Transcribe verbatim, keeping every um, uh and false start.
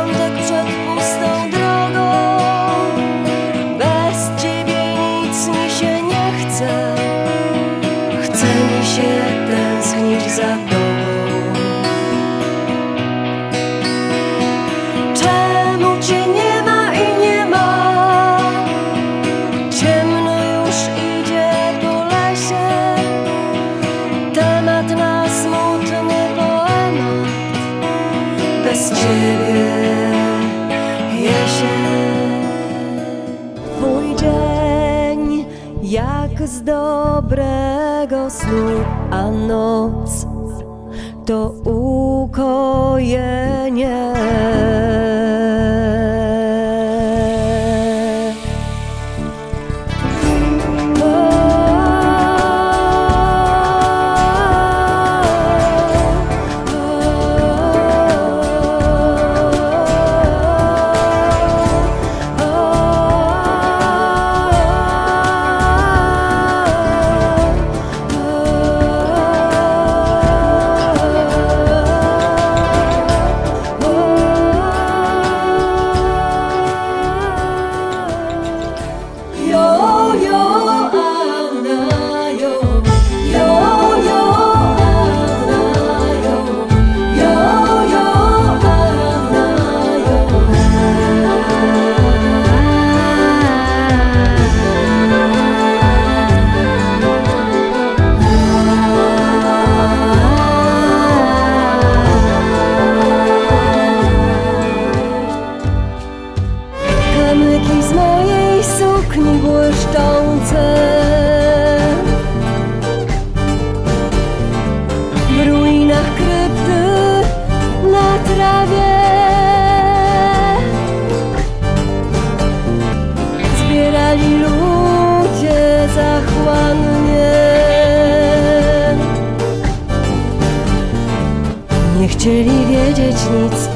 początek przed pustą drogą. Bez ciebie nic mi się nie chce, chce mi się tęsknić za tobą. Czemu cię nie ma i nie ma? Ciemno już idzie po lesie, temat na smutny poemat. Bez ciebie jesień. Twój dzień jak z dobrego snu, a noc to ukojenie. Kamyki z mojej sukni błyszczące, w ruinach krypty na trawie zbierali ludzie zachłannie. Nie chcieli wiedzieć nic